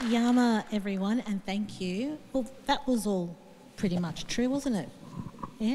Yama, everyone, and thank you. Well, that was all pretty much true, wasn't it? Yeah.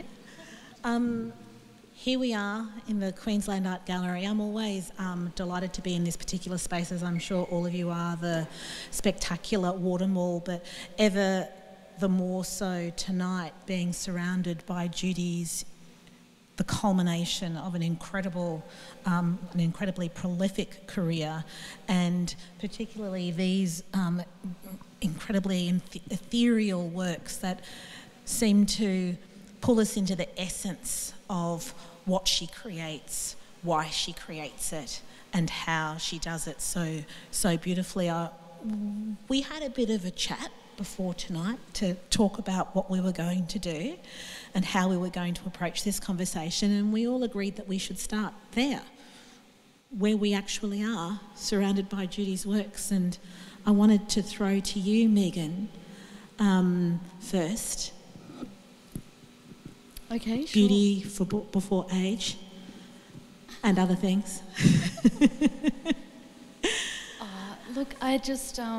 Here we are in the Queensland Art Gallery. I'm always delighted to be in this particular space, as I'm sure all of you are, the spectacular Watermall, but ever the more so tonight being surrounded by Judy's, the culmination of an incredibly prolific career, and particularly these incredibly ethereal works that seem to pull us into the essence of what she creates, why she creates it, and how she does it so beautifully. We had a bit of a chat before tonight to talk about what we were going to do and how we were going to approach this conversation, and we all agreed that we should start there, where we actually are, surrounded by Judy's works. And I wanted to throw to you, Megan, first. Okay, sure. Beauty before age and other things. Look, I just, I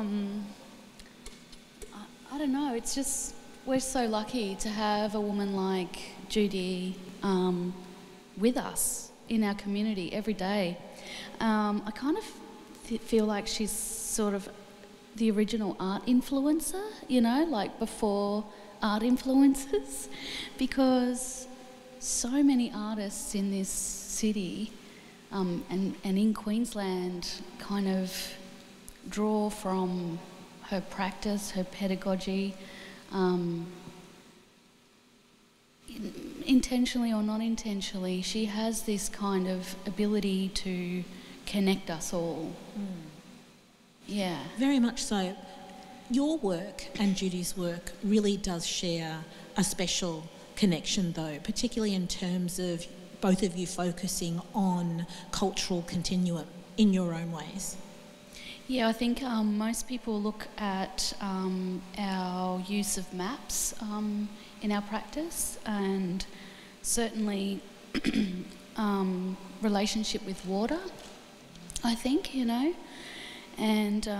don't know, it's just, we're so lucky to have a woman like Judy with us in our community every day. I kind of feel like she's sort of the original art influencer, you know, like before art influencers, because so many artists in this city and in Queensland kind of draw from her practice, her pedagogy, intentionally or not intentionally. She has this kind of ability to connect us all. Yeah. Very much so. Your work and Judy's work really does share a special connection, though, particularly in terms of both of you focusing on cultural continuum in your own ways. Yeah, I think most people look at our use of maps in our practice, and certainly relationship with water, I think, you know, and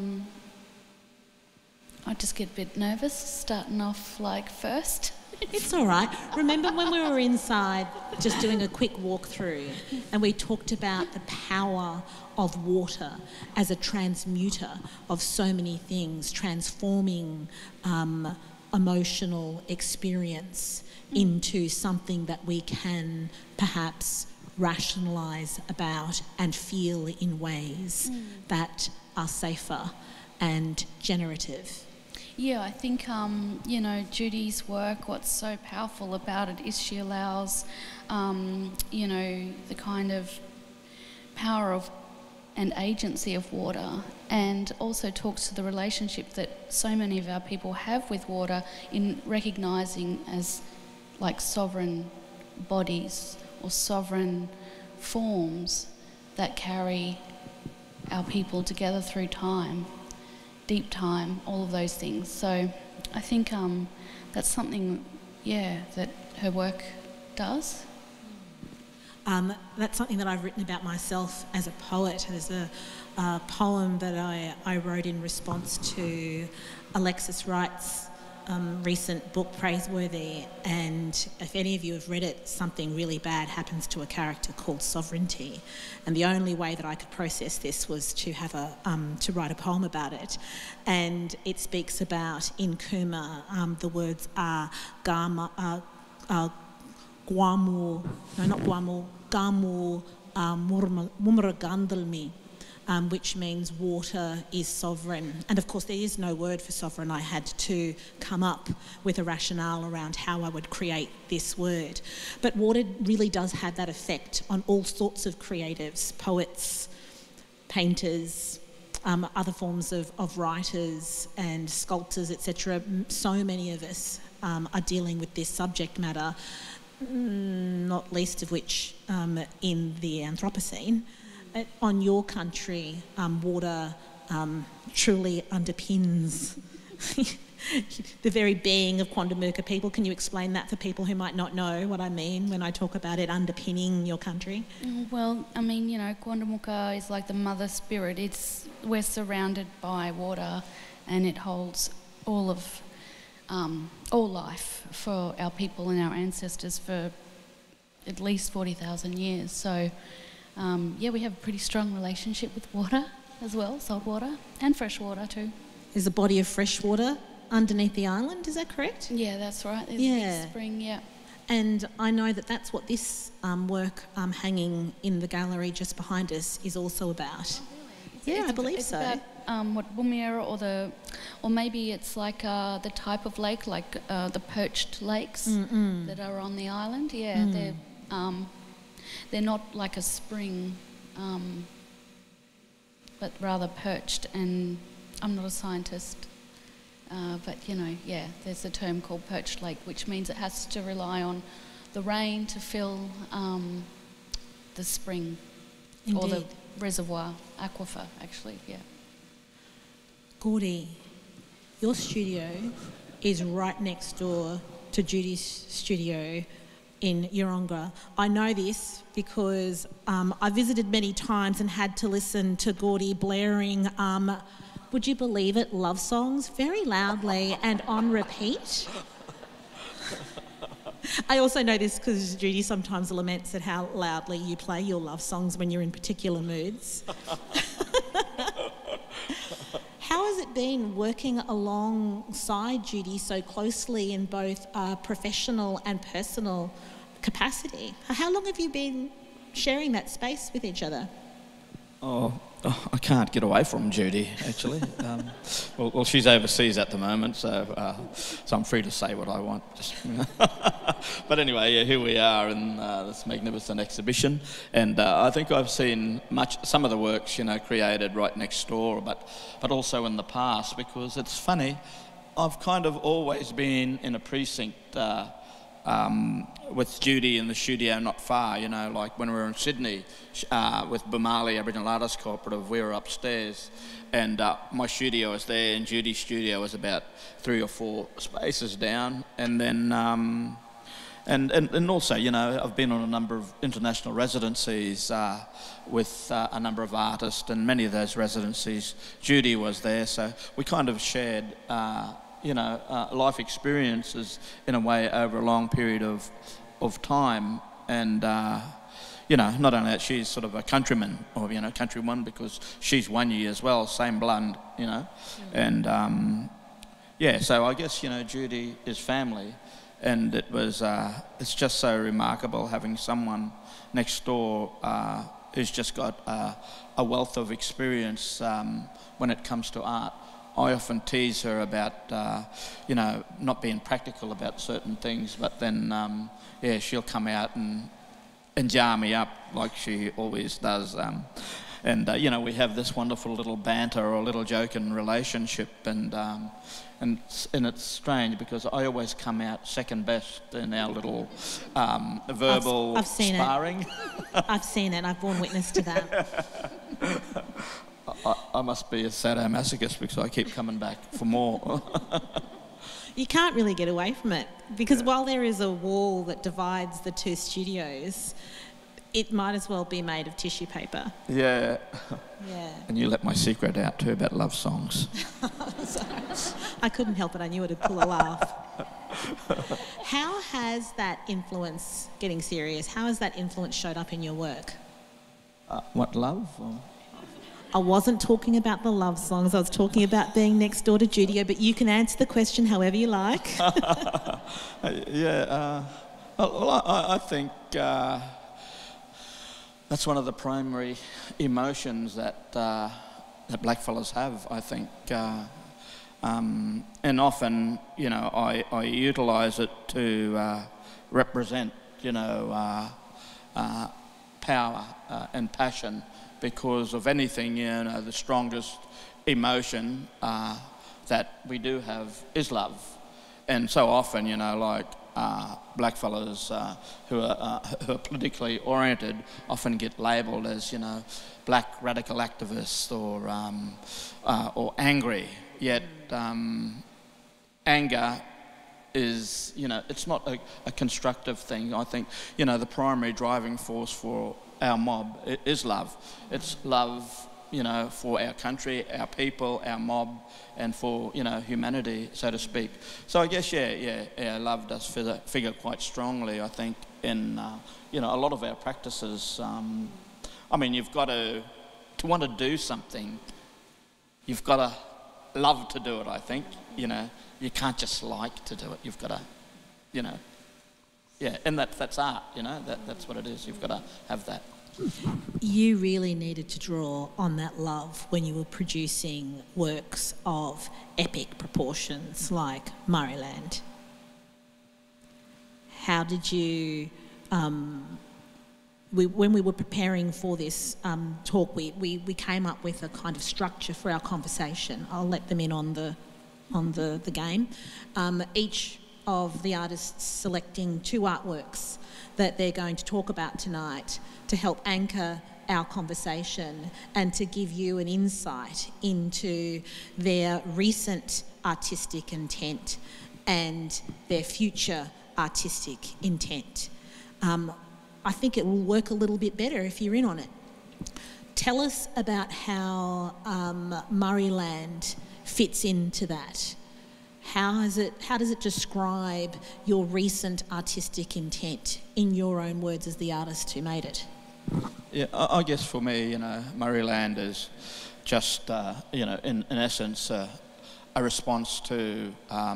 I just get a bit nervous starting off like first. It's all right. Remember when we were inside just doing a quick walkthrough and we talked about the power of water as a transmuter of so many things, transforming emotional experience into something that we can perhaps rationalise about and feel in ways that are safer and generative. Yeah, I think, you know, Judy's work, what's so powerful about it is she allows, you know, the kind of power of and agency of water, and also talks to the relationship that so many of our people have with water in recognising as like sovereign bodies or sovereign forms that carry our people together through time. Deep time, all of those things. So I think that's something, yeah, that her work does. That's something that I've written about myself as a poet. There's a poem that I wrote in response to Alexis Wright's recent book, Praiseworthy, and if any of you have read it, something really bad happens to a character called Sovereignty, and the only way that I could process this was to have to write a poem about it. And it speaks about, in Kuma, the words are Guamu, no, not Guamu, Gamu Mumragandalmi, which means water is sovereign. And of course there is no word for sovereign. I had to come up with a rationale around how I would create this word. But water really does have that effect on all sorts of creatives, poets, painters, other forms of writers and sculptors, etc. So many of us are dealing with this subject matter, not least of which in the Anthropocene. On your country, water truly underpins the very being of Quandamooka people. Can you explain that for people who might not know what I mean when I talk about it underpinning your country? Well, I mean, you know, Quandamooka is like the mother spirit. We're surrounded by water, and it holds all life for our people and our ancestors for at least 40,000 years. So, we have a pretty strong relationship with water as well, salt water and fresh water too. There's a body of fresh water underneath the island, is that correct? Yeah, that's right. There's a big spring, yeah. And I know that that's what this work hanging in the gallery just behind us is also about. Oh, really? I believe it's so. About what Woomera or maybe it's like the type of lake, like the perched lakes that are on the island. Yeah, they're not like a spring, but rather perched. And I'm not a scientist. But, you know, there's a term called perched lake, which means it has to rely on the rain to fill the spring. Indeed. Or the reservoir, aquifer, actually, yeah. Gordy, your studio is right next door to Judy's studio in Yeronga. I know this because I visited many times and had to listen to Gordy blaring would you believe it, love songs very loudly and on repeat. I also know this because Judy sometimes laments at how loudly you play your love songs when you're in particular moods. How has it been working alongside Judy so closely in both professional and personal capacity? How long have you been sharing that space with each other? Oh, I can't get away from Judy, actually. Well, she's overseas at the moment, so I'm free to say what I want. But anyway, here we are in this magnificent exhibition, and I think I've seen some of the works, created right next door, but also in the past, because it's funny, I've kind of always been in a precinct with Judy in the studio not far, like when we were in Sydney with Bamali Aboriginal Artists Cooperative, we were upstairs and my studio was there and Judy's studio was about 3 or 4 spaces down. And then, and also, I've been on a number of international residencies with a number of artists, and many of those residencies, Judy was there, so we kind of shared life experiences in a way over a long period of time. And not only that, she's sort of a countryman, or countrywoman, because she's Wanyi as well, same blood, and so I guess Judy is family, and it's just so remarkable having someone next door who's just got a wealth of experience when it comes to art. I often tease her about, not being practical about certain things, but then, she'll come out and jar me up like she always does. We have this wonderful little banter or little joking relationship, and it's strange because I always come out second best in our little verbal I've seen sparring. I've seen it. I've borne witness to that. I must be a sadomasochist because I keep coming back for more. You can't really get away from it because while there is a wall that divides the two studios, it might as well be made of tissue paper. Yeah. Yeah. And you let my secret out too about love songs. Sorry. I couldn't help it. I knew it'd pull a laugh. How has that influence, getting serious, how has that influence showed up in your work? What, love? Or? I wasn't talking about the love songs. I was talking about being next door to Judy, but you can answer the question however you like. I think that's one of the primary emotions that blackfellas have, I think. And often, I utilise it to represent, power and passion. Because of anything, the strongest emotion that we do have is love. And so often, blackfellas who are politically oriented often get labelled as, black radical activists or angry. Yet, anger is, it's not a constructive thing. I think, the primary driving force for our mob is love. It's love, for our country, our people, our mob, and for, humanity, so to speak. So I guess, love does figure quite strongly, I think, in, a lot of our practices. You've got to want to do something, you've got to love to do it, I think, You can't just like to do it. You've got to, and that's art, that's what it is. You've got to have that. You really needed to draw on that love when you were producing works of epic proportions like Murrayland. How did you, when we were preparing for this talk, we came up with a kind of structure for our conversation. I'll let them in on the game. Each of the artists selecting 2 artworks that they're going to talk about tonight to help anchor our conversation and to give you an insight into their recent artistic intent and their future artistic intent. I think it will work a little bit better if you're in on it. Tell us about how Murrayland fits into that. How does it describe your recent artistic intent in your own words as the artist who made it? Yeah, I guess for me, Murrayland is just, in essence, a response to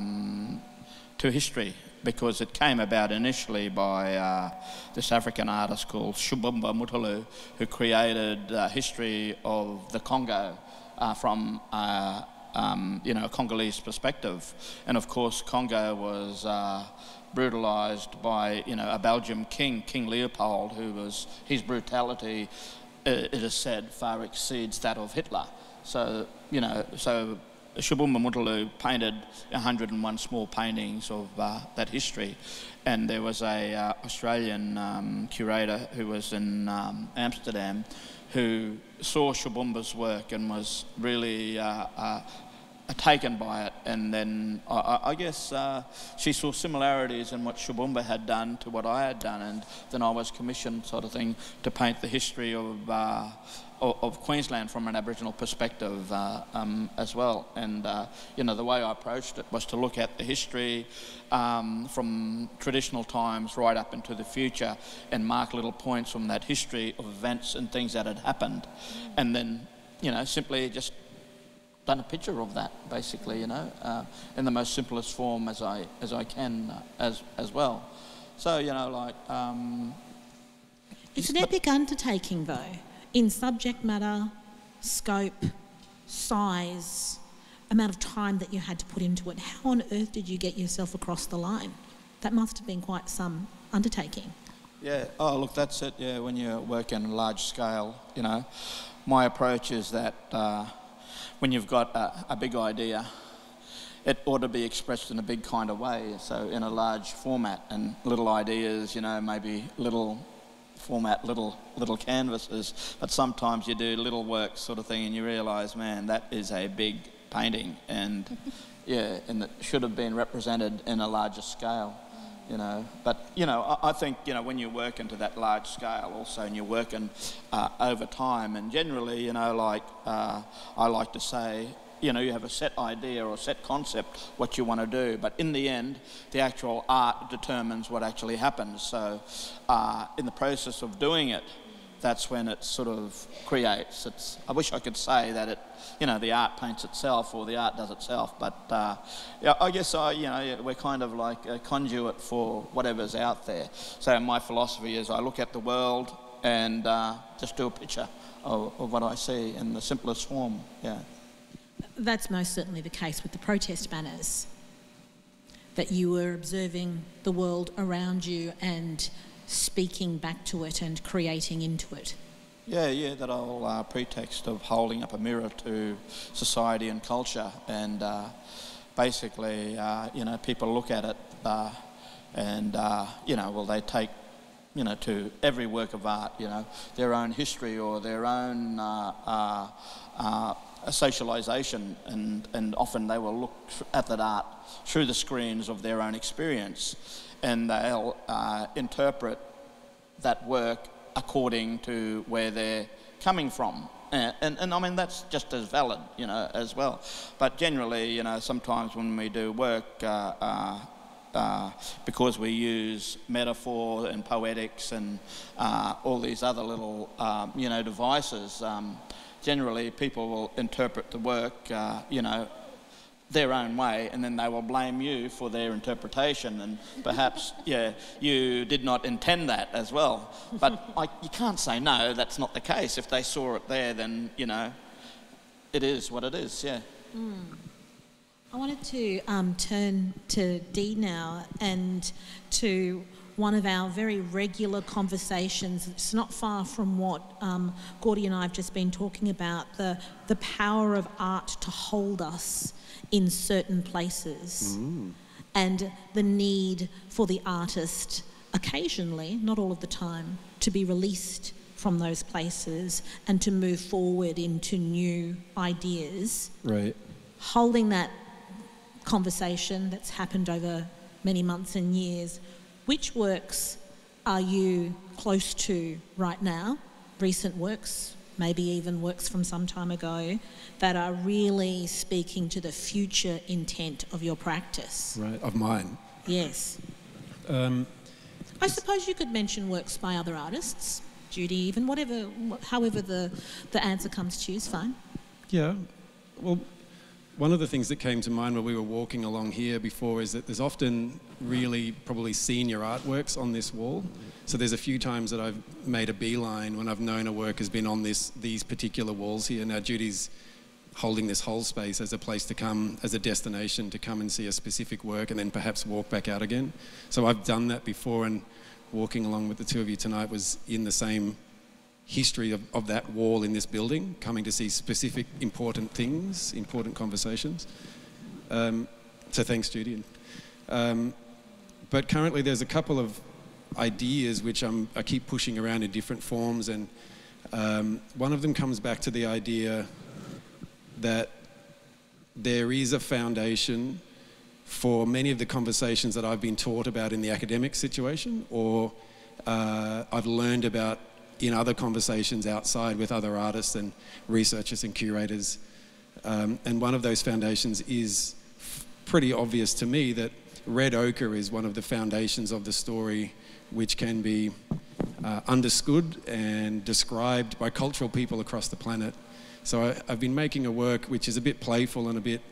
history, because it came about initially by this African artist called Shubumba Mutulu, who created history of the Congo from a Congolese perspective. And of course, Congo was brutalised by, a Belgian king, King Leopold, his brutality, it is said, far exceeds that of Hitler. So, Shubumba Mutulu painted 101 small paintings of that history, and there was a Australian curator who was in Amsterdam who saw Shubumba's work and was really taken by it, and then I guess she saw similarities in what Shubumba had done to what I had done, and then I was commissioned, sort of thing, to paint the history of Queensland from an Aboriginal perspective as well. And the way I approached it was to look at the history from traditional times right up into the future and mark little points from that history of events and things that had happened, and then simply just done a picture of that, basically, in the most simplest form as I can as well. So it's an epic undertaking, though, in subject matter, scope, size, amount of time that you had to put into it. How on earth did you get yourself across the line? That must have been quite some undertaking. Yeah. Oh, look, that's it. Yeah, when you're working large scale, my approach is that when you've got a big idea, it ought to be expressed in a big kind of way, so in a large format, and little ideas, maybe little format, little canvases, but sometimes you do little work sort of thing and you realise, man, that is a big painting, and and it should have been represented in a larger scale. But I think when you work into that large scale also, and you're working over time, and generally I like to say, you have a set idea or a set concept what you want to do, but in the end the actual art determines what actually happens. So in the process of doing it, that's when it sort of creates. I wish I could say that it, the art paints itself or the art does itself, but I guess we're kind of like a conduit for whatever's out there. So my philosophy is I look at the world and just do a picture of what I see in the simplest form. Yeah. That's most certainly the case with the protest banners, that you were observing the world around you and speaking back to it and creating into it. Yeah, that whole pretext of holding up a mirror to society and culture, and basically, people look at it and, they take to every work of art, their own history or their own socialisation, and often they will look at that art through the screens of their own experience, and they'll interpret that work according to where they're coming from. And I mean, that's just as valid, as well. But generally, sometimes when we do work, because we use metaphor and poetics and all these other little, devices, generally people will interpret the work, their own way, and then they will blame you for their interpretation, and perhaps, you did not intend that as well. But you can't say, no, that's not the case. If they saw it there, then, it is what it is, yeah. I wanted to turn to Dee now, and to one of our very regular conversations. It's not far from what Gordy and I have just been talking about, the power of art to hold us in certain places, and the need for the artist occasionally, not all of the time, to be released from those places and to move forward into new ideas. Right. Holding that conversation that's happened over many months and years, which works are you close to right now? Recent works, maybe even works from some time ago, that are really speaking to the future intent of your practice. Right, of mine. Yes. I suppose you could mention works by other artists, Judy, even however the answer comes to you is fine. Yeah, well, one of the things that came to mind when we were walking along here before is that there's often really probably senior artworks on this wall. So there's a few times that I've made a beeline when I've known a work has been on these particular walls here. Now Judy's holding this whole space as a place to come, as a destination to come and see a specific work and then perhaps walk back out again. So I've done that before, and walking along with the two of you tonight was in the same history of that wall in this building, coming to see specific important things, important conversations. So thanks, Judy. But currently there's a couple of ideas which I keep pushing around in different forms, and one of them comes back to the idea that there is a foundation for many of the conversations that I've been taught about in the academic situation, or I've learned about in other conversations outside with other artists and researchers and curators. And one of those foundations is pretty obvious to me, that red ochre is one of the foundations of the story which can be understood and described by cultural people across the planet. So I've been making a work which is a bit playful and a bit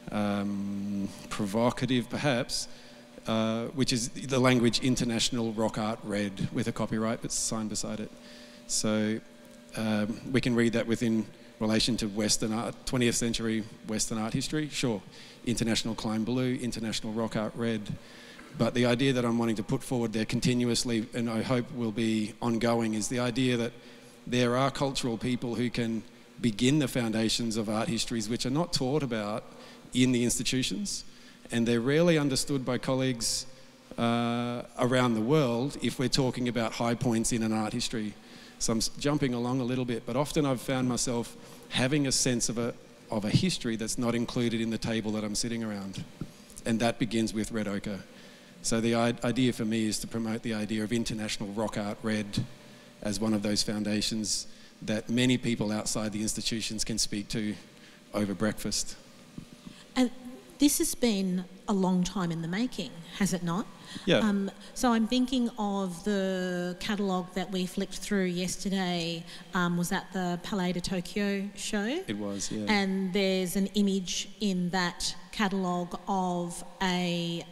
provocative perhaps, which is the language International Rock Art Red, with a copyright that's signed beside it. So we can read that within relation to Western art, 20th century Western art history, sure. International Climb Blue, International Rock Art Red. But the idea that I'm wanting to put forward there continuously, and I hope will be ongoing, is the idea that there are cultural people who can begin the foundations of art histories which are not taught about in the institutions, and they're rarely understood by colleagues around the world if we're talking about high points in an art history. So I'm jumping along a little bit, but often I've found myself having a sense of a history that's not included in the table that I'm sitting around, and that begins with red ochre. So the idea for me is to promote the idea of International Rock Art Red as one of those foundations that many people outside the institutions can speak to over breakfast. And this has been a long time in the making, has it not? Yeah. So I'm thinking of the catalogue that we flicked through yesterday. Was that the Palais de Tokyo show? It was, yeah. And there's an image in that catalogue of a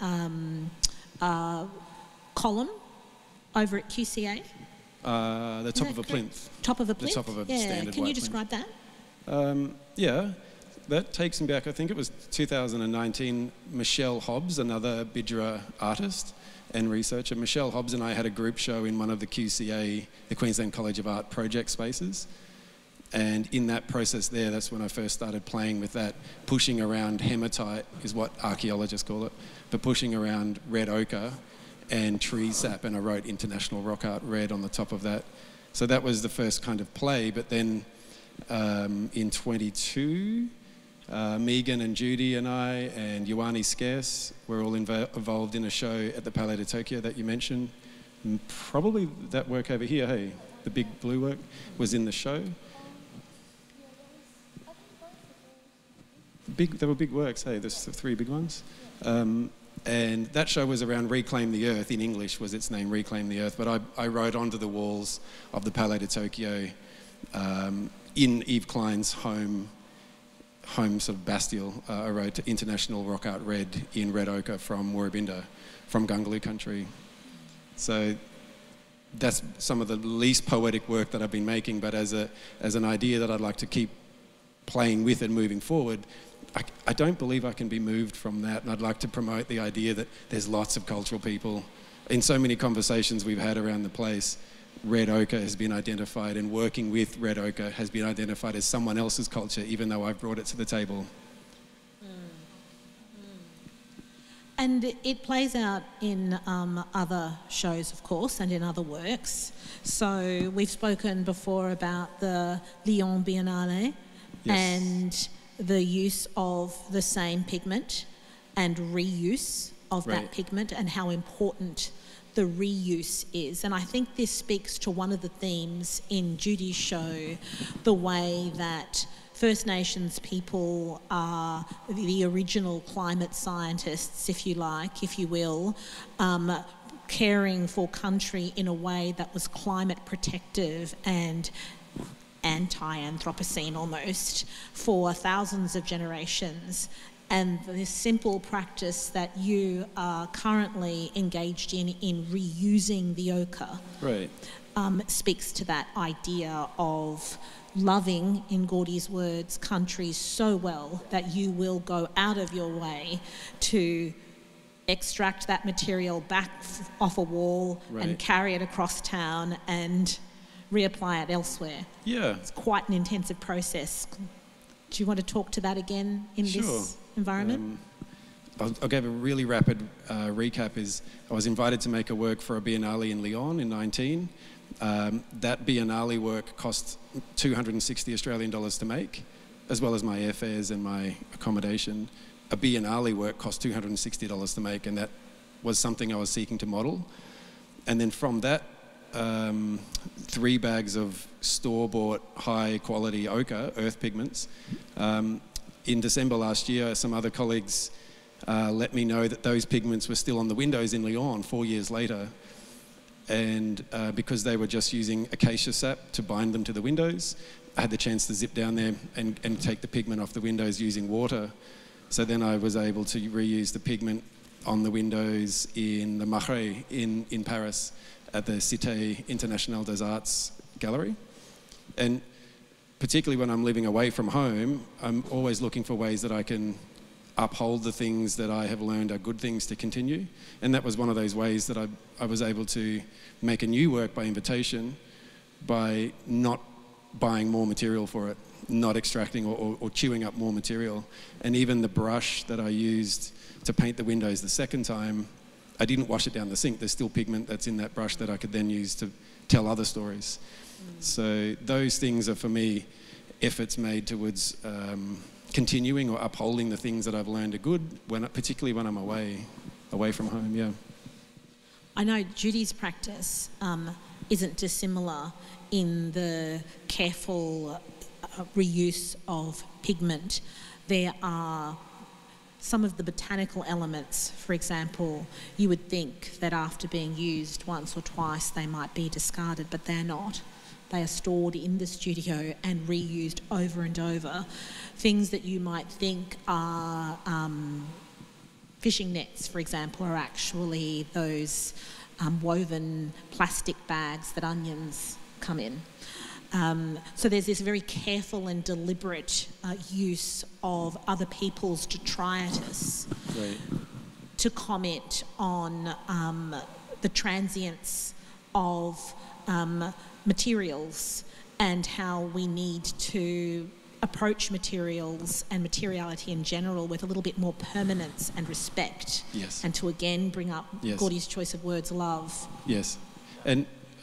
column over at QCA. The top of a plinth. Top of a plinth? The top of a yeah. standard Can you white describe plinth. that? Yeah, that takes me back, I think it was 2019, Michelle Hobbs, another Bidgera artist and researcher. Michelle Hobbs and I had a group show in one of the QCA, the Queensland College of Art project spaces. And in that process there, that's when I first started playing with that, pushing around hematite is what archaeologists call it, but pushing around red ochre and tree sap, and I wrote International Rock Art Red on the top of that. So that was the first kind of play, but then in 22, Megan and Judy and I and Ioane Scarce were all involved in a show at the Palais de Tokyo that you mentioned. And probably that work over here, hey, the big blue work, was in the show. There were big works, hey, there's the 3 big ones. And that show was around Reclaim the Earth. In English was its name, Reclaim the Earth. But I wrote onto the walls of the Palais de Tokyo in Yves Klein's home sort of Bastille. I wrote International Rock Art Red in red ochre from Woorabinda, from Gungaloo country. So that's some of the least poetic work that I've been making, but as an idea that I'd like to keep playing with and moving forward, I don't believe I can be moved from that, and I'd like to promote the idea that there's lots of cultural people. In so many conversations we've had around the place, red ochre has been identified, and working with red ochre has been identified as someone else's culture, even though I've brought it to the table. And it plays out in other shows, of course, and in other works. So we've spoken before about the Lyon Biennale, yes, and the use of the same pigment and reuse of right, that pigment, and how important the reuse is. And I think this speaks to one of the themes in Judy's show, the way that First Nations people are the original climate scientists, if you like, if you will, caring for country in a way that was climate protective and anti-Anthropocene almost for thousands of generations. And this simple practice that you are currently engaged in reusing the ochre, right, speaks to that idea of loving, in Gordy's words, countries so well that you will go out of your way to extract that material back off a wall, right, and carry it across town and reapply it elsewhere. Yeah. It's quite an intensive process. Do you want to talk to that again in Sure. this environment? I'll give a really rapid recap. I was invited to make a work for a Biennale in Lyon in 19. That Biennale work cost 260 Australian dollars to make, as well as my airfares and my accommodation. A Biennale work cost $260 to make, and that was something I was seeking to model. And then from that, 3 bags of store-bought high-quality ochre, earth pigments. In December last year, some other colleagues let me know that those pigments were still on the windows in Lyon 4 years later. And because they were just using acacia sap to bind them to the windows, I had the chance to zip down there and take the pigment off the windows using water. So then I was able to reuse the pigment on the windows in the Marais in Paris at the Cité Internationale des Arts Gallery. And particularly when I'm living away from home, I'm always looking for ways that I can uphold the things that I have learned are good things to continue. And that was one of those ways that I was able to make a new work by invitation by not buying more material for it, not extracting or chewing up more material. And even the brush that I used to paint the windows the second time, I didn't wash it down the sink. There's still pigment that's in that brush that I could then use to tell other stories. So those things are, for me, efforts made towards continuing or upholding the things that I've learned are good, particularly when I'm away from home, yeah. I know Judy's practice isn't dissimilar in the careful reuse of pigment. There are some of the botanical elements, for example, you would think that after being used once or twice they might be discarded, but they're not. They are stored in the studio and reused over and over. Things that you might think are fishing nets, for example, are actually those woven plastic bags that onions come in. So there's this very careful and deliberate use of other people's detritus, Right. to comment on the transience of materials and how we need to approach materials and materiality in general with a little bit more permanence and respect. Yes. And to again bring up Gordy's choice of words, love. Yes. And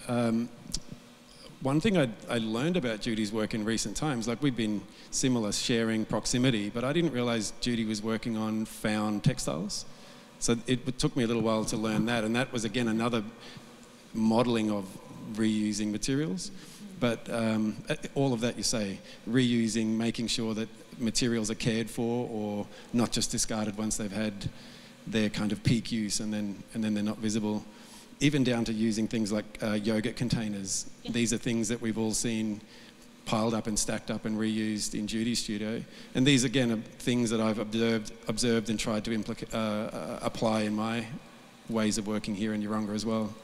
one thing I learned about Judy's work in recent times, like we've been similar, sharing proximity, but I didn't realise Judy was working on found textiles. So it took me a little while to learn that, and that was again another modelling of reusing materials. But all of that you say, reusing, making sure that materials are cared for or not just discarded once they've had their kind of peak use and then they're not visible. Even down to using things like yogurt containers. Yeah. These are things that we've all seen piled up and stacked up and reused in Judy's studio. And these again are things that I've observed and tried to apply in my ways of working here in Yeronga as well.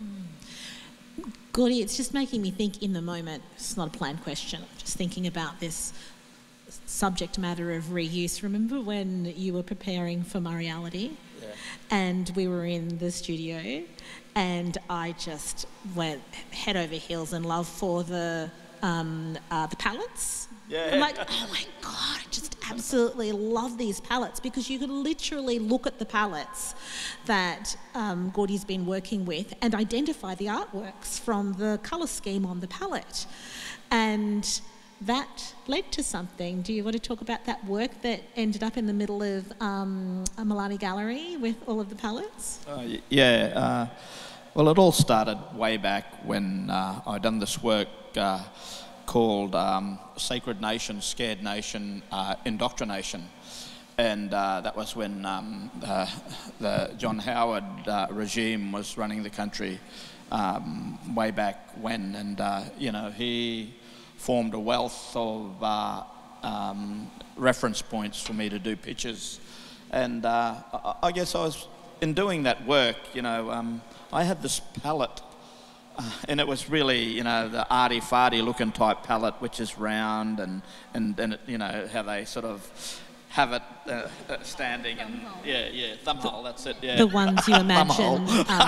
Gordy, it's just making me think in the moment. It's not a planned question. I'm just thinking about this subject matter of reuse. Remember when you were preparing for Murreality? Yeah. And we were in the studio and I just went head over heels in love for the palettes. Yeah. I'm like, oh my God, I just absolutely love these palettes, because you could literally look at the palettes that Gordy's been working with and identify the artworks from the colour scheme on the palette. And that led to something. Do you want to talk about that work that ended up in the middle of a Milani gallery with all of the palettes? Well, it all started way back when I'd done this work called Sacred Nation, Scared Nation, Indoctrination. And that was when the John Howard regime was running the country way back when. And, he formed a wealth of reference points for me to do pictures. And I guess in doing that work, I had this palette. And it was really, the arty-farty looking type palette, which is round and it, how they sort of have it standing and thumb hole, that's it, yeah. The ones you imagine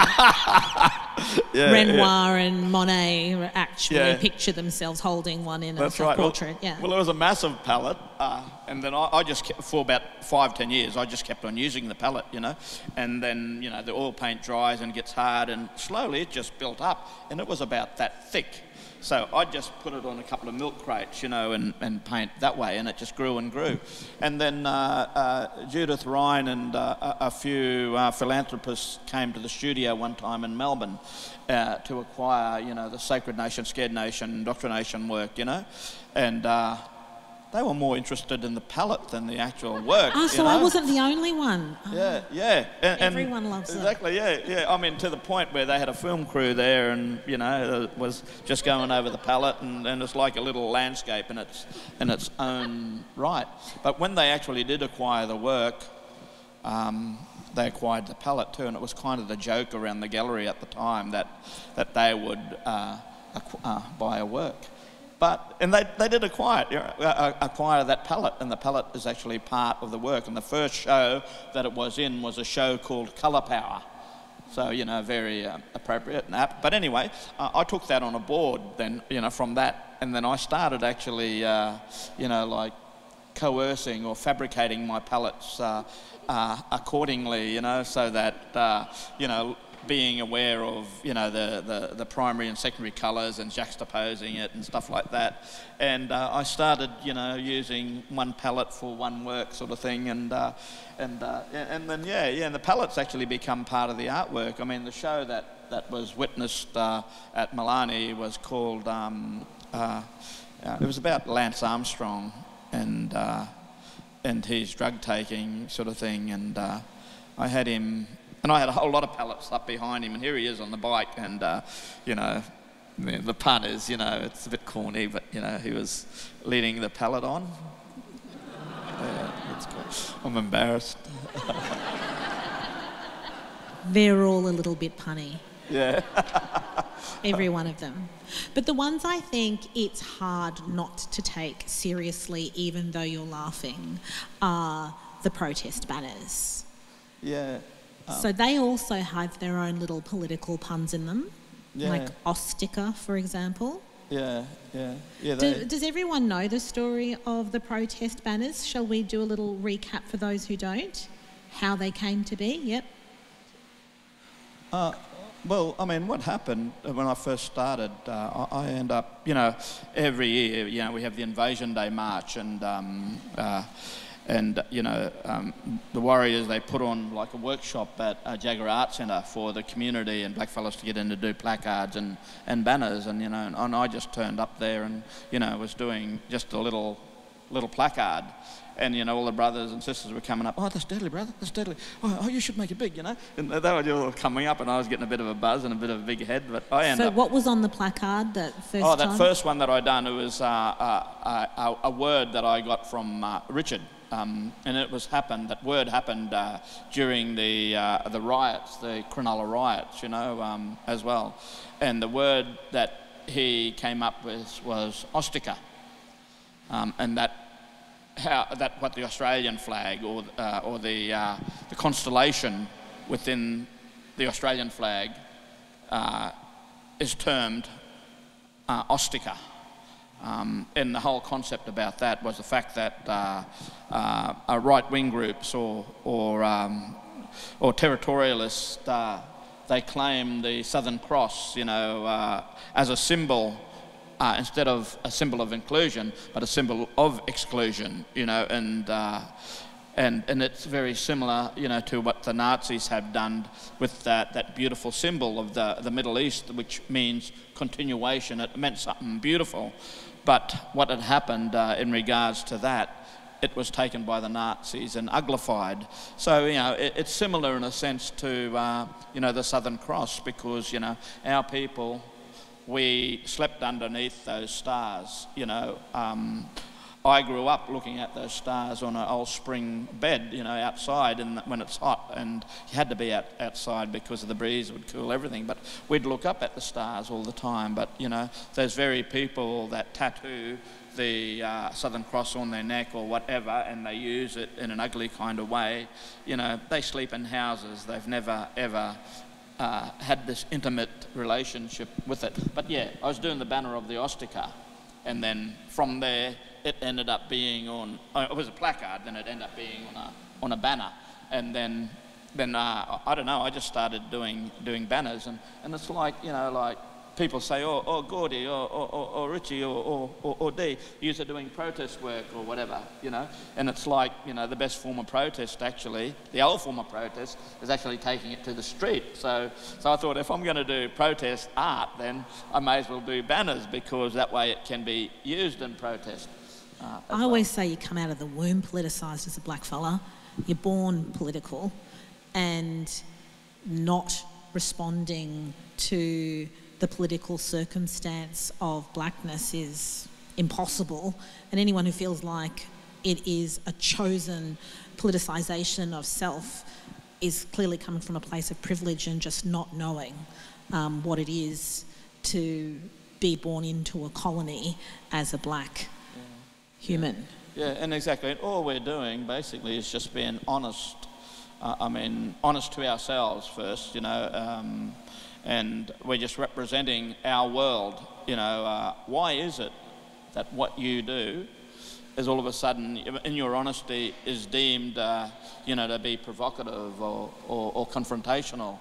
Renoir and Monet actually picture themselves holding one in a self-portrait. Well, it was a massive palette, and then I just kept, for about 5-10 years, I just kept on using the palette, and then, the oil paint dries and gets hard, and slowly it just built up, and it was about that thick. So I just put it on a couple of milk crates, and paint that way, and it just grew and grew. And then Judith Ryan and a few philanthropists came to the studio one time in Melbourne to acquire, the Sacred Nation, Scared Nation, Indoctrination work, and they were more interested in the palette than the actual work. Oh, so I wasn't the only one. Yeah. Everyone loves it. Exactly, yeah. I mean, to the point where they had a film crew there and, it was just going over the palette and it's like a little landscape in its own right. But when they actually did acquire the work, they acquired the palette too, and it was kind of the joke around the gallery at the time that they would buy a work. And they did acquire that palette, and the palette is actually part of the work. And the first show that it was in was a show called Colour Power. So, very appropriate and apt. But anyway, I took that on a board then, from that. And then I started actually, like coercing or fabricating my palettes accordingly, so that, being aware of, the primary and secondary colours and juxtaposing it and stuff like that. And I started, using one palette for one work sort of thing. And then, and the palettes actually become part of the artwork. I mean, the show that was witnessed at Milani was called, it was about Lance Armstrong and his drug taking sort of thing. And I had him... And I had a whole lot of pallets up behind him, and here he is on the bike, and, the pun is, it's a bit corny, but, he was leading the pallet on. That's cool. I'm embarrassed. They're all a little bit punny. Yeah. Every one of them. But the ones I think it's hard not to take seriously, even though you're laughing, are the protest banners. Yeah. So they also have their own little political puns in them, like Ostica, for example. Yeah, yeah, yeah. Does everyone know the story of the protest banners? Shall we do a little recap for those who don't? How they came to be? Yep. Well, I mean, what happened when I first started, I end up, you know, every year, you know, we have the Invasion Day March, and you know, the Warriors, they put on like a workshop at Jagger Art Centre for the community and blackfellas to get in to do placards and banners, and, you know, and I just turned up there and, you know, was doing just a little placard. And, you know, all the brothers and sisters were coming up, oh, that's deadly, brother, that's deadly. Oh, you should make it big, you know. And they were all coming up, and I was getting a bit of a buzz and a bit of a big head, but I ended up... So what was on the placard that first time? That first one that I done, it was a word that I got from Richard. And that word happened during the riots, the Cronulla riots, you know, as well. And the word that he came up with was Ostica. And what the Australian flag or the constellation within the Australian flag is termed Ostica. And the whole concept about that was the fact that right-wing groups or territorialists, they claim the Southern Cross, you know, as a symbol. Instead of a symbol of inclusion, but a symbol of exclusion, you know, and it's very similar, you know, to what the Nazis have done with that beautiful symbol of the Middle East, which means continuation. It meant something beautiful, but what had happened in regards to that, it was taken by the Nazis and uglified. So, you know, it's similar in a sense to, you know, the Southern Cross, because, you know, our people, we slept underneath those stars, you know. I grew up looking at those stars on an old spring bed, you know, outside when it's hot, and you had to be outside because of the breeze would cool everything. But we'd look up at the stars all the time. But, you know, those very people that tattoo the Southern Cross on their neck or whatever, and they use it in an ugly kind of way, you know, they sleep in houses. They've never, ever had this intimate relationship with it. But yeah, I was doing the banner of the Ostica, and then from there it ended up being on, it was a placard, then it ended up being on a banner, and then I don't know, I just started doing banners, and it's like, you know, like people say, oh Gordy or Richie or Dee, you're doing protest work or whatever, you know, and it's like, you know, the best form of protest, actually, the old form of protest is actually taking it to the street. So I thought, if I'm going to do protest art, then I may as well do banners, because that way it can be used in protest. I always say you come out of the womb politicised as a black fella. You're born political, and not responding to the political circumstance of blackness is impossible, and anyone who feels like it is a chosen politicisation of self is clearly coming from a place of privilege and just not knowing what it is to be born into a colony as a black human. Yeah, and exactly. And all we're doing basically is just being honest. Honest to ourselves first, you know, and we're just representing our world, you know. Why is it that what you do is all of a sudden, in your honesty, is deemed, you know, to be provocative or confrontational,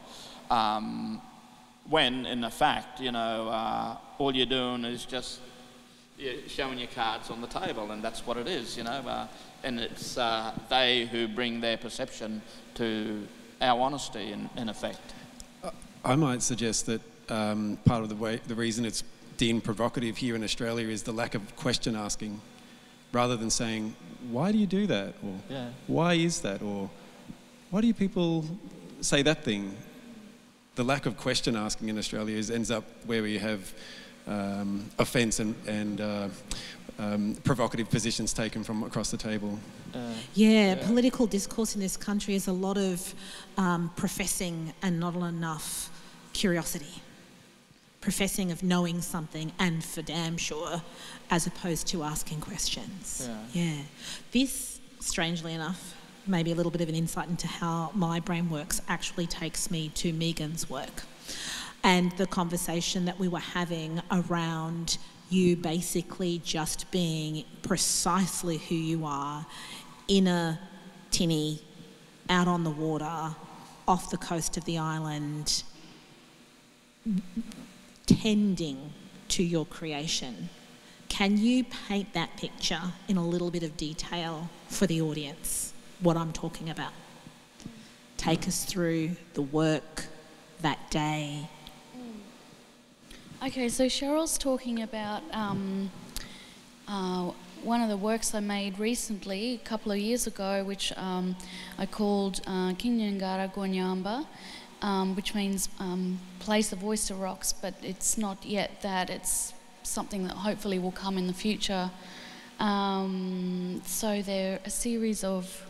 when in the fact, you know, all you're doing is just showing your cards on the table, and that's what it is, you know. And it's they who bring their perception to our honesty, in effect. I might suggest that part of the reason it's deemed provocative here in Australia is the lack of question asking, rather than saying, why do you do that? Or why is that? Or why do you people say that thing? The lack of question asking in Australia ends up where we have offence and provocative positions taken from across the table. Political discourse in this country is a lot of professing and not enough curiosity. Professing of knowing something, and for damn sure, as opposed to asking questions. This, strangely enough, maybe a little bit of an insight into how my brain works, actually takes me to Megan's work and the conversation that we were having around you basically just being precisely who you are in a tinny, out on the water, off the coast of the island, tending to your creation. Can you paint that picture in a little bit of detail for the audience, what I'm talking about? Take us through the work that day. Okay, so Cheryl's talking about one of the works I made recently, a couple of years ago, which I called Kinyangara Gonyamba, which means place of oyster rocks, but it's not yet that. It's something that hopefully will come in the future. So they're a series of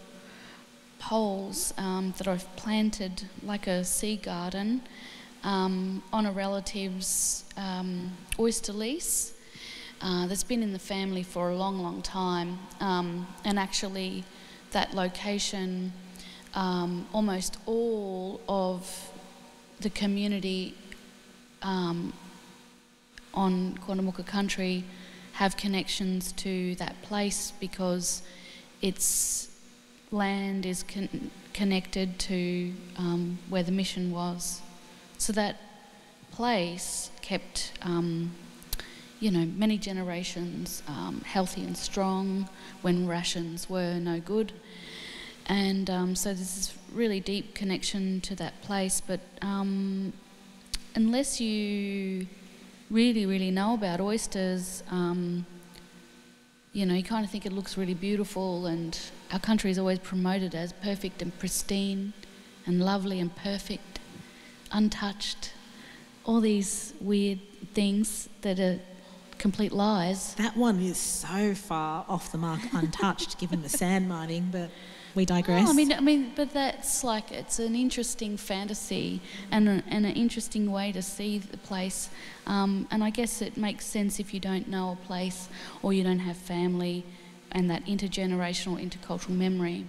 poles that I've planted like a sea garden on a relative's oyster lease that's been in the family for a long, long time. And actually that location, almost all of the community on Quandamooka country have connections to that place because its land is connected to where the mission was. So that place kept, many generations healthy and strong when rations were no good. And so there's this really deep connection to that place. But unless you really, really know about oysters, you kind of think it looks really beautiful, and our country is always promoted as perfect and pristine and lovely and perfect, untouched, all these weird things that are complete lies. That one is so far off the mark, untouched, given the sand mining, but we digress. Oh, I mean, but that's like, it's an interesting fantasy and an interesting way to see the place. And I guess it makes sense if you don't know a place or you don't have family and that intergenerational, intercultural memory.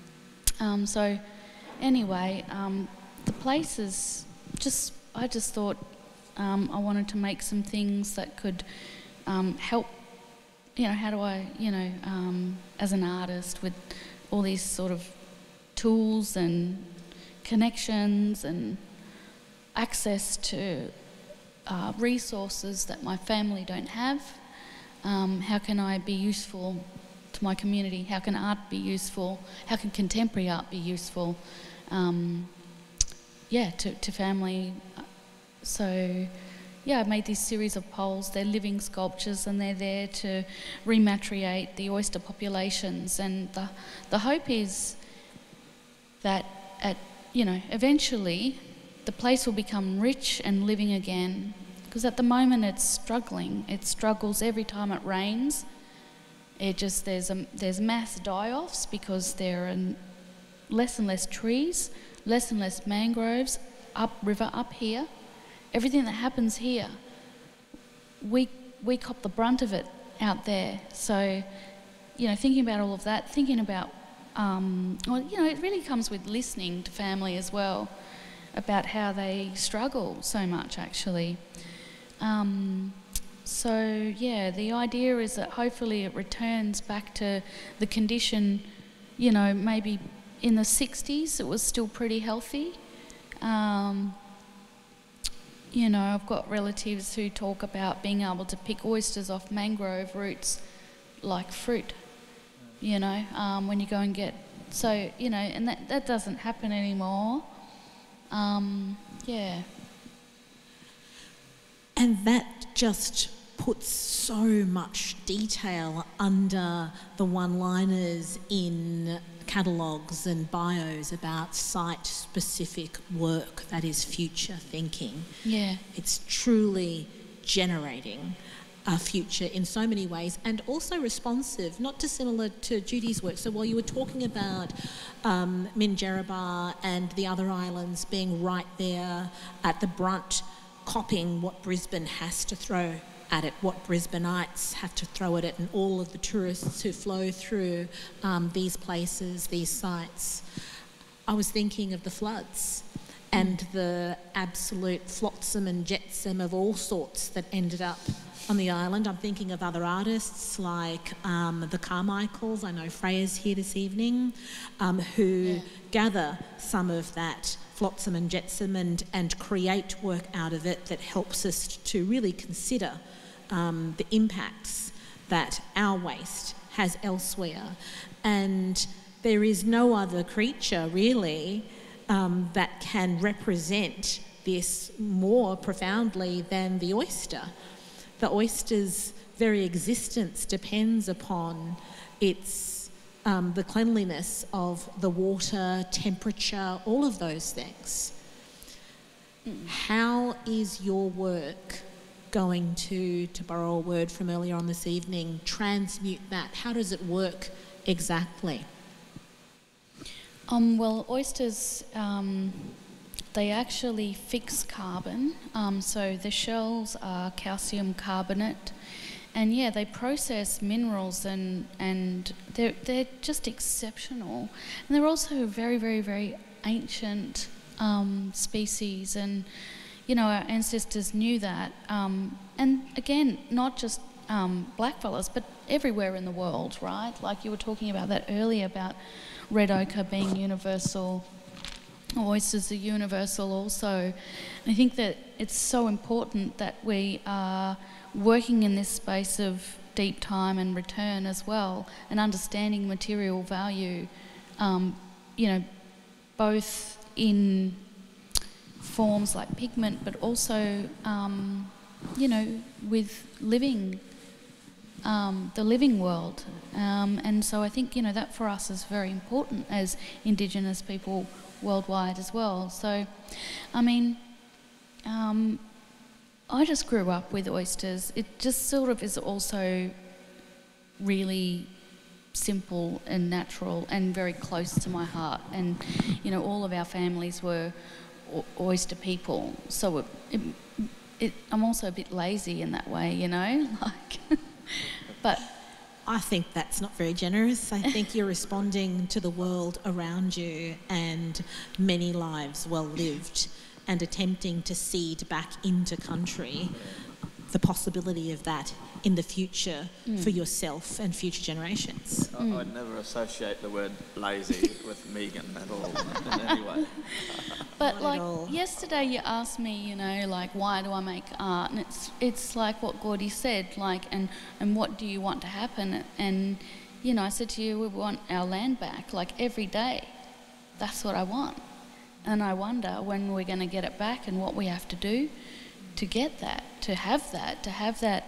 So anyway, the place is just, I just thought I wanted to make some things that could help, how do I, as an artist with all these sort of tools and connections and access to resources that my family don't have. How can I be useful to my community? How can art be useful? How can contemporary art be useful? To family. So, I made this series of poles. They're living sculptures and they're there to rematriate the oyster populations. And the hope is that eventually the place will become rich and living again. Because at the moment it's struggling. It struggles every time it rains. There's mass die-offs because there are less and less trees, less and less mangroves upriver up here. Everything that happens here, we cop the brunt of it out there. So, thinking about all of that, thinking about, it really comes with listening to family as well, about how they struggle so much, actually. The idea is that hopefully it returns back to the condition, maybe in the 60s it was still pretty healthy. I've got relatives who talk about being able to pick oysters off mangrove roots like fruit, when you go and get... So, and that doesn't happen anymore. And that just puts so much detail under the one-liners in catalogues and bios about site-specific work that is future thinking. Yeah. It's truly generating a future in so many ways, and also responsive, not dissimilar to Judy's work. So while you were talking about Minjerribah and the other islands being right there at the brunt, copying what Brisbane has to throw at it, what Brisbaneites have to throw at it, and all of the tourists who flow through these places, these sites. I was thinking of the floods and the absolute flotsam and jetsam of all sorts that ended up on the island. I'm thinking of other artists like the Carmichaels. I know Freya's here this evening, who gather some of that flotsam and jetsam and create work out of it that helps us to really consider the impacts that our waste has elsewhere. And there is no other creature really that can represent this more profoundly than the oyster. The oyster's very existence depends upon its the cleanliness of the water, temperature, all of those things. How is your work going to borrow a word from earlier on this evening, transmute that? How does it work exactly? Well, oysters, they actually fix carbon. So the shells are calcium carbonate. And yeah, they process minerals and they're just exceptional. And they're also very, very, very ancient species. And, you know, our ancestors knew that. And again, not just blackfellas, but everywhere in the world, right? Like you were talking about that earlier about red ochre being universal. Oysters are universal also. I think that it's so important that we are working in this space of deep time and return as well, and understanding material value, you know, both in forms like pigment, but also, you know, with living, the living world. And so I think, you know, that for us is very important as Indigenous people worldwide as well. So, I mean, I just grew up with oysters. It just sort of is also really simple and natural and very close to my heart. And, you know, all of our families were oyster people. So I'm also a bit lazy in that way, you know, like, but... I think that's not very generous. I think you're responding to the world around you and many lives well lived, and attempting to seed back into country the possibility of that in the future for yourself and future generations. I'd never associate the word lazy with Megan at all in any way. But Not like at all. yesterday you asked me, you know, like, why do I make art? And it's like what Gordy said, like, and what do you want to happen? And, you know, I said to you, we want our land back, like, every day. That's what I want. And I wonder when we're going to get it back and what we have to do to get that, to have that,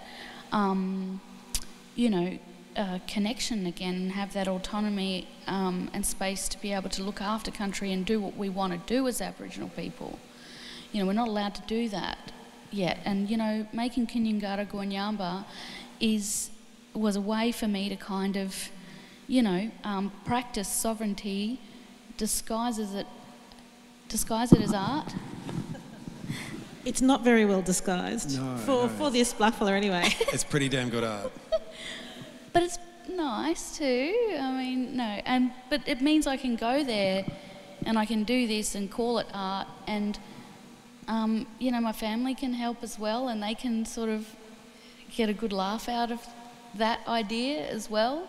you know, connection again, and have that autonomy and space to be able to look after country and do what we want to do as Aboriginal people. You know, we're not allowed to do that yet. And, you know, making Kinyangara Guanyamba was a way for me to kind of, you know, practice sovereignty, disguise it as art. It's not very well disguised for this blackfella anyway. It's pretty damn good art. But it's nice too. I mean, no, but it means I can go there and I can do this and call it art, and you know, my family can help as well, and they can sort of get a good laugh out of that idea as well.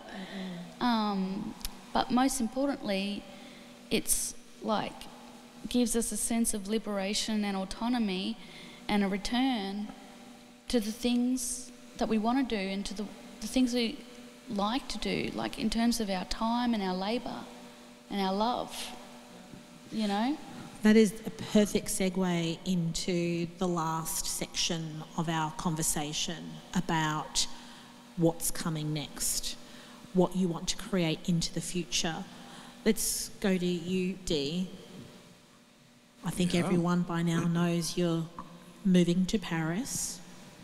But most importantly, it's like gives us a sense of liberation and autonomy and a return to the things that we want to do and to the things we like to do, like in terms of our time and our labour and our love, you know? That is a perfect segue into the last section of our conversation about what's coming next, what you want to create into the future. Let's go to you, Dee. I think everyone by now knows you're moving to Paris.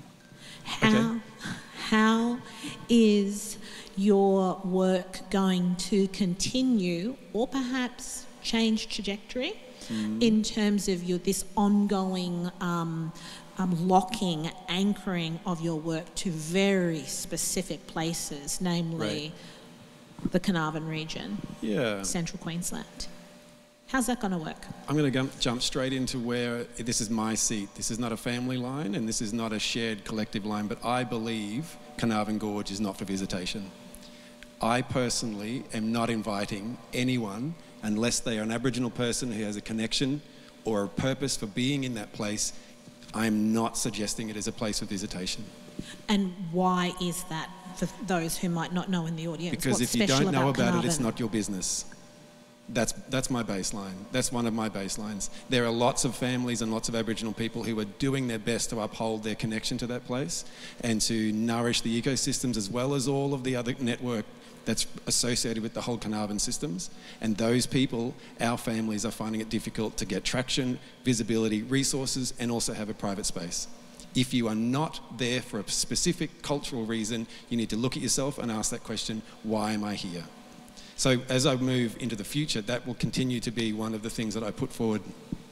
How is your work going to continue or perhaps change trajectory in terms of this ongoing locking, anchoring of your work to very specific places, namely the Carnarvon region, Central Queensland? How's that going to work? I'm going to jump straight into where this is my seat. This is not a family line and this is not a shared collective line, but I believe Carnarvon Gorge is not for visitation. I personally am not inviting anyone, unless they are an Aboriginal person who has a connection or a purpose for being in that place. I'm not suggesting it is a place for visitation. And why is that for those who might not know in the audience? Because if you don't know about it, it's not your business. That's my baseline. That's one of my baselines. There are lots of families and lots of Aboriginal people who are doing their best to uphold their connection to that place and to nourish the ecosystems as well as all of the other network that's associated with the whole Carnarvon systems. And those people, our families, are finding it difficult to get traction, visibility, resources, and also have a private space. If you are not there for a specific cultural reason, you need to look at yourself and ask that question, why am I here? So as I move into the future, that will continue to be one of the things that I put forward.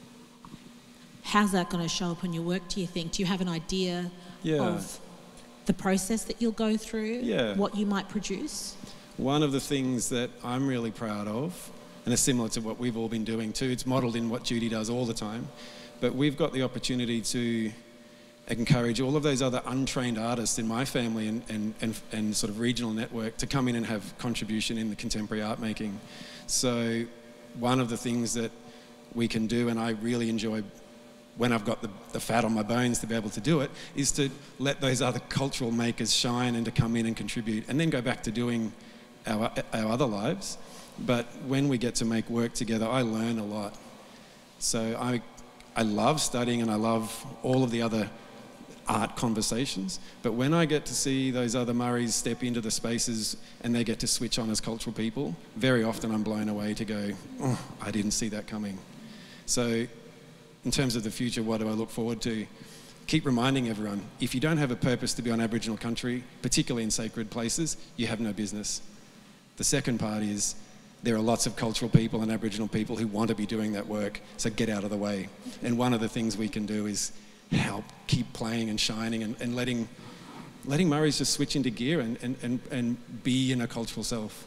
How's that going to show up in your work, do you think? Do you have an idea of the process that you'll go through, what you might produce? One of the things that I'm really proud of, and it's similar to what we've all been doing too, it's modelled in what Judy does all the time, but we've got the opportunity to encourage all of those other untrained artists in my family and sort of regional network to come in and have contribution in the contemporary art making. So one of the things that we can do, and I really enjoy when I've got the fat on my bones to be able to do it, is to let those other cultural makers shine and to come in and contribute and then go back to doing our other lives. But when we get to make work together, I learn a lot. So I love studying and I love all of the other art conversations, but when I get to see those other Murrays step into the spaces and they get to switch on as cultural people, very often I'm blown away to go, oh, I didn't see that coming. So in terms of the future, what do I look forward to? Keep reminding everyone, if you don't have a purpose to be on Aboriginal country, particularly in sacred places, you have no business. The second part is there are lots of cultural people and Aboriginal people who want to be doing that work, so get out of the way. And one of the things we can do is help keep playing and shining and letting Murrays just switch into gear and be in a cultural self.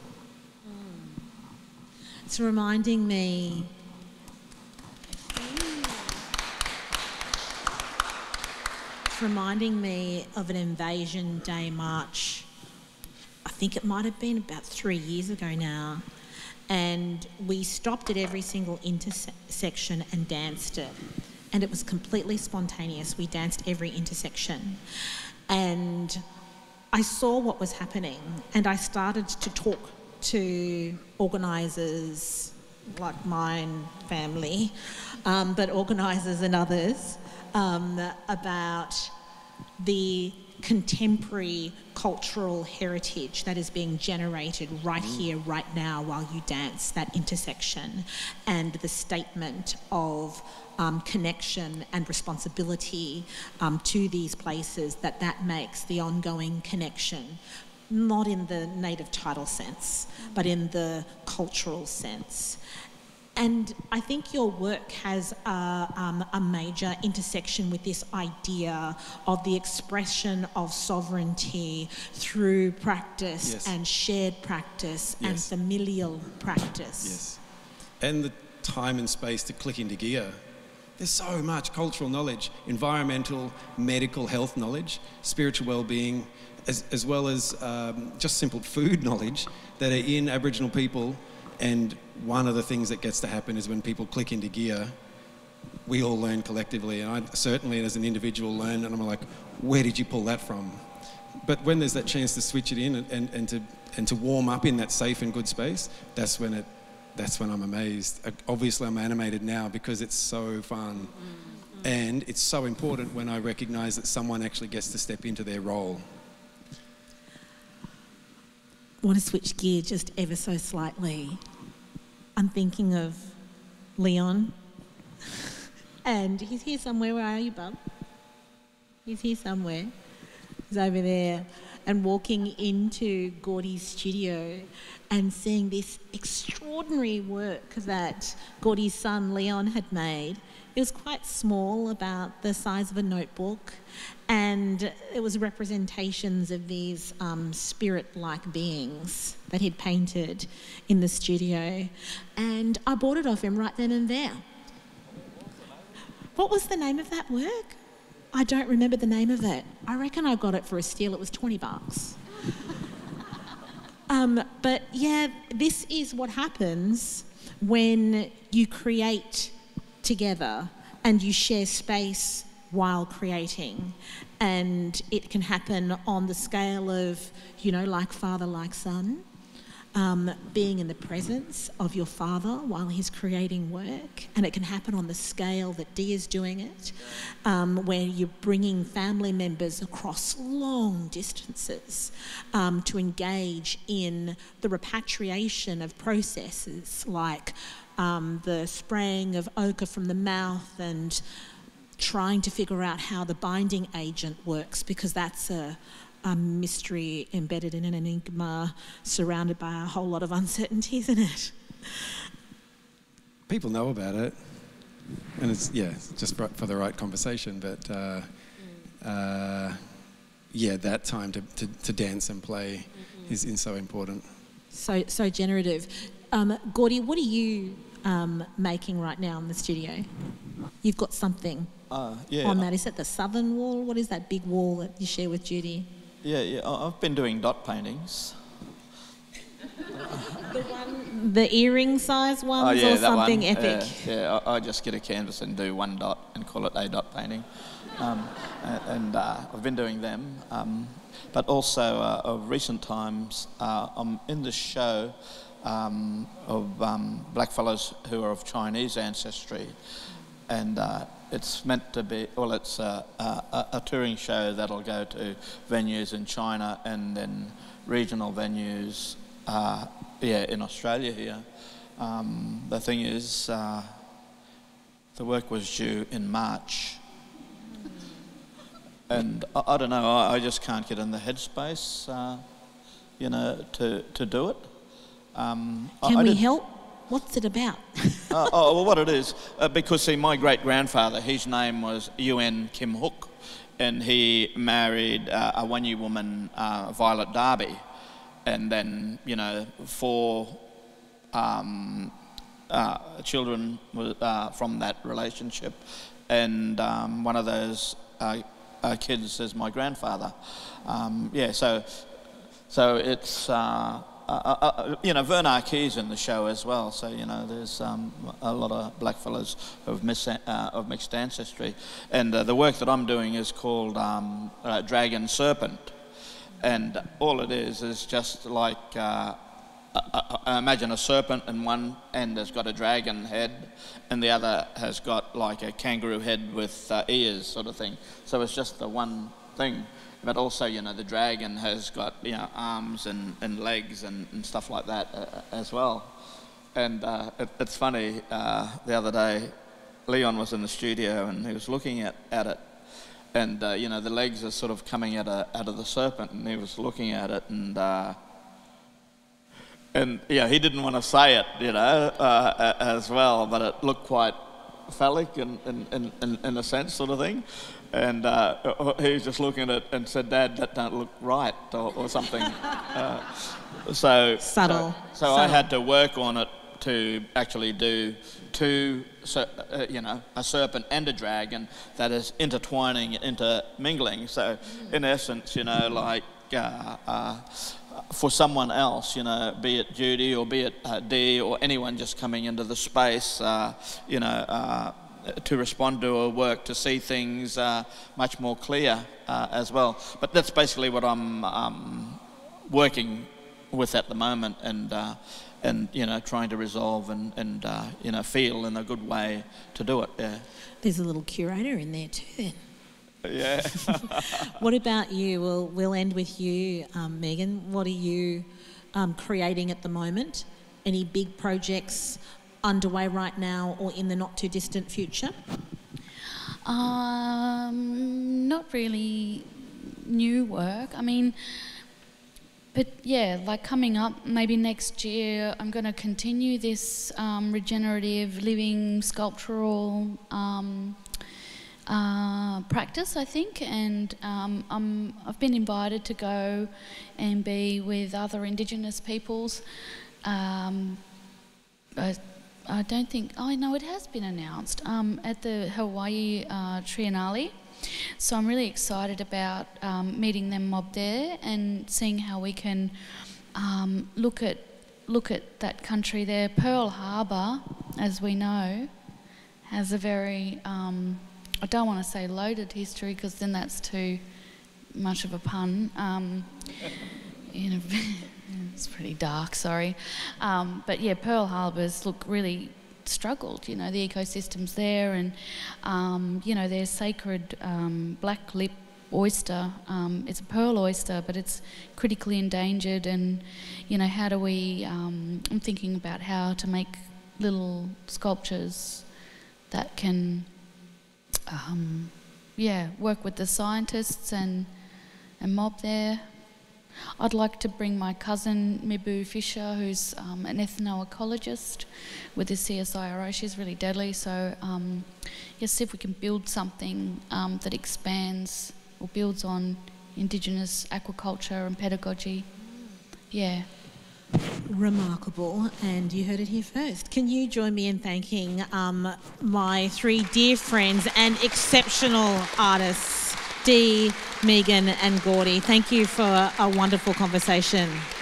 It's reminding me of an Invasion Day march. I think it might have been about 3 years ago now. And we stopped at every single intersection and danced it. And it was completely spontaneous. We danced every intersection. And I saw what was happening and I started to talk to organisers like mine family, but organisers and others about the contemporary cultural heritage that is being generated right here, right now, while you dance that intersection, and the statement of connection and responsibility to these places that makes the ongoing connection, not in the native title sense, but in the cultural sense. And I think your work has a major intersection with this idea of the expression of sovereignty through practice and shared practice and familial practice. Yes. And the time and space to click into gear. There's so much cultural knowledge, environmental, medical health knowledge, spiritual well-being, as well as just simple food knowledge that are in Aboriginal people. And one of the things that gets to happen is when people click into gear, we all learn collectively. And I certainly as an individual learn, and I'm like, where did you pull that from? But when there's that chance to switch it in and to warm up in that safe and good space, that's when I'm amazed. Obviously I'm animated now because it's so fun. And it's so important when I recognise that someone actually gets to step into their role. I want to switch gear just ever so slightly. I'm thinking of Leon, and he's here somewhere. Where are you, bub? He's here somewhere. He's over there. And walking into Gordy's studio and seeing this extraordinary work that Gordy's son Leon had made It was quite small, about the size of a notebook, and it was representations of these spirit-like beings that he'd painted in the studio. And I bought it off him right then and there. What was the name of that work? I don't remember the name of it. I reckon I got it for a steal. It was $20. But yeah, this is what happens when you create together and you share space while creating. And it can happen on the scale of, like father, like son. Being in the presence of your father while he's creating work, and it can happen on the scale that Dee is doing it, where you're bringing family members across long distances to engage in the repatriation of processes like the spraying of ochre from the mouth and trying to figure out how the binding agent works, because that's a mystery embedded in an enigma surrounded by a whole lot of uncertainty, isn't it? People know about it, and it's just for the right conversation. But that time to dance and play is so important. So generative. Gordy, what are you making right now in the studio? You've got something on that. Is that the southern wall? What is that big wall that you share with Judy? Yeah. I've been doing dot paintings. The earring size ones, or something one. epic? I just get a canvas and do one dot and call it a dot painting. And I've been doing them. But also, of recent times, I'm in the show of blackfellows who are of Chinese ancestry. And it's meant to be, it's a touring show that'll go to venues in China and then regional venues in Australia here. The thing is, the work was due in March. And I don't know, I just can't get in the headspace, to do it. Can we help? What's it about? What it is, because see, my great-grandfather, his name was Yuen Kim Hook, and he married a Wanyi woman, Violet Darby, and then, 4 children from that relationship, and one of those kids is my grandfather. So it's... Vern Arkee's in the show as well, so there's a lot of blackfellas of mixed ancestry, and the work that I'm doing is called Dragon Serpent, and all it is just like imagine a serpent, and one end has got a dragon head, and the other has got like a kangaroo head with ears, sort of thing. So it's just the one thing. But also, the dragon has got, arms and legs and stuff like that as well. And it's funny, the other day, Leon was in the studio and he was looking at it. And, the legs are sort of coming out of the serpent, and he was looking at it and he didn't want to say it, as well, but it looked quite phallic in a sense, sort of thing. And he was just looking at it and said, "Dad, that don't look right," or something. Subtle. So I had to work on it to actually do two, a serpent and a dragon that is intertwining, intermingling. So in essence, for someone else, be it Judy or be it Dee or anyone just coming into the space, to respond to a work, to see things much more clear as well. But that's basically what I'm working with at the moment, and trying to resolve and feel in a good way to do it. Yeah. There's a little curator in there too, then. Yeah. What about you? We'll end with you, Megan. What are you creating at the moment? Any big projects underway right now or in the not too distant future? Not really new work. I mean, But yeah, like coming up, maybe next year, I'm going to continue this regenerative living sculptural practice, I think, and I've been invited to go and be with other Indigenous peoples. I don't think, oh no, it has been announced at the Hawaii Triennale. So I'm really excited about meeting them mob there and seeing how we can look at that country there. Pearl Harbor, as we know, has a very, I don't want to say loaded history because then that's too much of a pun. It's pretty dark, sorry. But yeah, Pearl Harbor's really struggled, you know, the ecosystems there, and you know, their sacred black lip oyster, it's a pearl oyster, but it's critically endangered, and you know, how do we, I'm thinking about how to make little sculptures that can work with the scientists and mob there. I'd like to bring my cousin Mibu Fisher, who's an ethnoecologist with the CSIRO. She's really deadly, so see if we can build something that expands or builds on Indigenous aquaculture and pedagogy. Yeah. Remarkable, and you heard it here first. Can you join me in thanking my three dear friends and exceptional artists, Dee, Megan and Gordy. Thank you for a wonderful conversation.